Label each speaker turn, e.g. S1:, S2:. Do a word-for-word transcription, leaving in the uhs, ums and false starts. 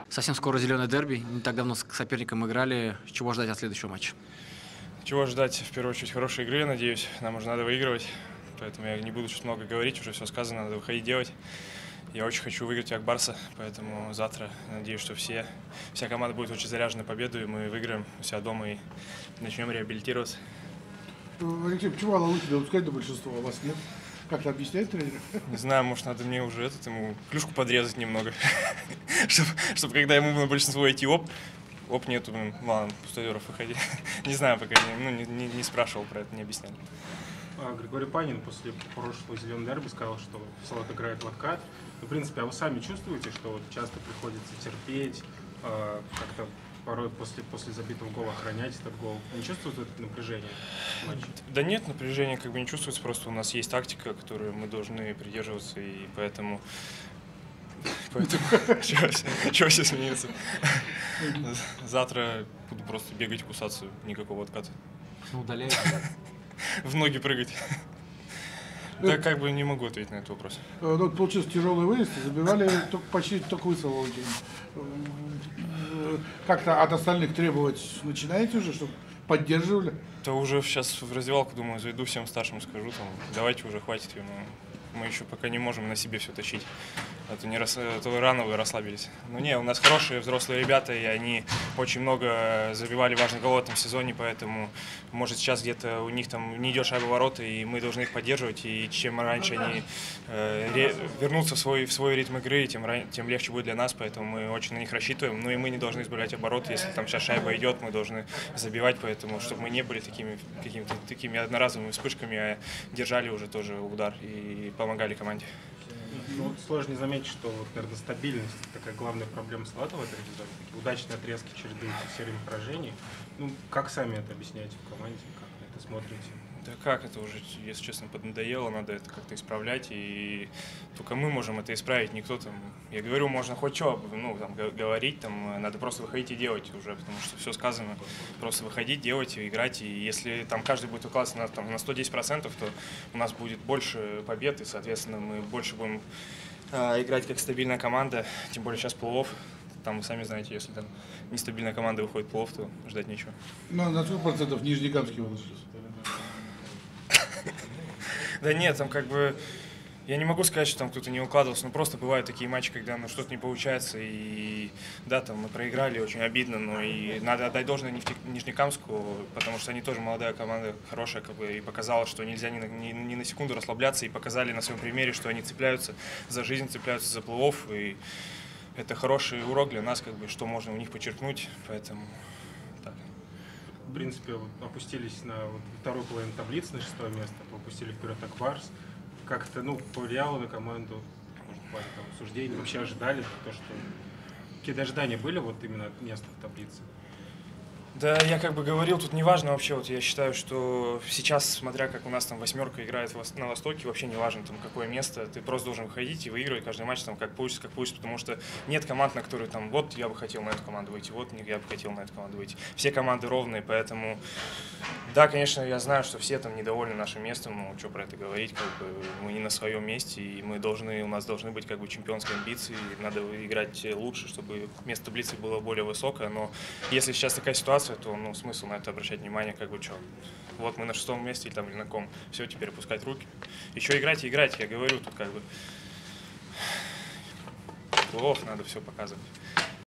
S1: Совсем скоро зеленое дерби. Не так давно с соперником играли. Чего ждать от следующего матча?
S2: Чего ждать? В первую очередь хорошей игры, надеюсь. Нам уже надо выигрывать. Поэтому я не буду что-то много говорить, уже все сказано, надо выходить делать. Я очень хочу выиграть как Барса, поэтому завтра надеюсь, что все, вся команда будет очень заряжена победой, и мы выиграем у себя дома и начнем реабилитироваться.
S3: Алексей, почему Аллу тебя допускать до большинства, а вас нет? Как-то объяснять тренер?
S2: Не знаю, может, надо мне уже этот, ему клюшку подрезать немного, чтобы, чтобы когда ему на большинство идти, оп, оп, нету, ладно, пустодеров, выходи. Не знаю, пока не, ну, не, не, не спрашивал про это, не объясняли.
S4: Григорий Панин после прошлого зеленого дерби сказал, что Салават играет в откат. В принципе, а вы сами чувствуете, что вот часто приходится терпеть, как-то порой после, после забитого гола охранять этот гол? Не чувствуете это напряжение в матче?
S2: Да нет, напряжение как бы не чувствуется, просто у нас есть тактика, которую мы должны придерживаться, и поэтому... Поэтому... Чего все смеются? Завтра буду просто бегать, кусаться, никакого отката.
S1: Удаляете?
S3: Ну,
S2: В ноги прыгать. Да, как бы не могу ответить на этот вопрос.
S3: Ну, получился тяжелый выезд, забивали только, почти только вы, Салават. Как-то от остальных требовать начинаете уже, чтобы поддерживали?
S2: Да уже сейчас в раздевалку, думаю, зайду, всем старшим скажу, там, давайте уже хватит, мы еще пока не можем на себе все тащить. А то, не рас... а то рано вы расслабились. Ну не, у нас хорошие взрослые ребята, и они очень много забивали важных голов в этом сезоне, поэтому, может, сейчас где-то у них там не идет шайба в ворота, и мы должны их поддерживать, и чем раньше они э, ре... вернутся в свой, в свой ритм игры, тем, ран... тем легче будет для нас, поэтому мы очень на них рассчитываем. Ну и мы не должны избавлять обороты, если там сейчас шайба идет, мы должны забивать, поэтому, чтобы мы не были такими, какими-то такими одноразовыми вспышками, а держали уже тоже удар и помогали команде.
S4: Ну, сложно не заметить, что, вот, наверное, стабильность – такая главная проблема Салавата в этом сезоне. Такие удачные отрезки череды серийных поражений. Ну, как сами это объясняете в команде, как на это смотрите?
S2: Да как, это уже, если честно, поднадоело, надо это как-то исправлять, и только мы можем это исправить, никто там, я говорю, можно хоть что, ну, там, говорить, там, надо просто выходить и делать уже, потому что все сказано, просто выходить, делать, играть, и если там каждый будет укладываться на, там, на сто десять процентов, то у нас будет больше побед, и, соответственно, мы больше будем э, играть как стабильная команда, тем более сейчас плей-офф. Там, вы сами знаете, если там нестабильная команда выходит в плей-офф, то ждать нечего.
S3: Ну, на сколько процентов Нижнекамский у нас?
S2: Да нет, там как бы, я не могу сказать, что там кто-то не укладывался, но просто бывают такие матчи, когда ну, что-то не получается, и да, там мы проиграли, очень обидно, но и надо отдать должное Нижнекамску, потому что они тоже молодая команда, хорошая, как бы, и показала, что нельзя ни на, ни, ни на секунду расслабляться, и показали на своем примере, что они цепляются за жизнь, цепляются за плей-офф, и это хороший урок для нас, как бы, что можно у них почерпнуть, поэтому так.
S4: В принципе, вот, опустились на вот, вторую половину таблицы, на шестое место, попустили вперед так Барс. Как-то, ну, повлияло на команду, может, в плане там, обсуждений, вообще ожидали то, что... Какие-то ожидания были вот именно от места в таблице?
S2: Да, я как бы говорил, тут неважно вообще, вот я считаю, что сейчас, смотря как у нас там восьмерка играет на Востоке, вообще не важно там какое место, ты просто должен выходить и выигрывать каждый матч там как получится, как получится, потому что нет команд, на которые там, вот я бы хотел на эту команду выйти, вот я бы хотел на эту команду выйти. Все команды ровные, поэтому, да, конечно, я знаю, что все там недовольны нашим местом, но что про это говорить, как бы мы не на своем месте, и мы должны, у нас должны быть как бы чемпионские амбиции, надо играть лучше, чтобы место таблицы было более высокое, но если сейчас такая ситуация, то ну, смысл на это обращать внимание, как бы что. Вот мы на шестом месте или там или на ком. Все, теперь опускать руки. Еще играть и играть, я говорю, тут как бы плей-офф надо все показывать.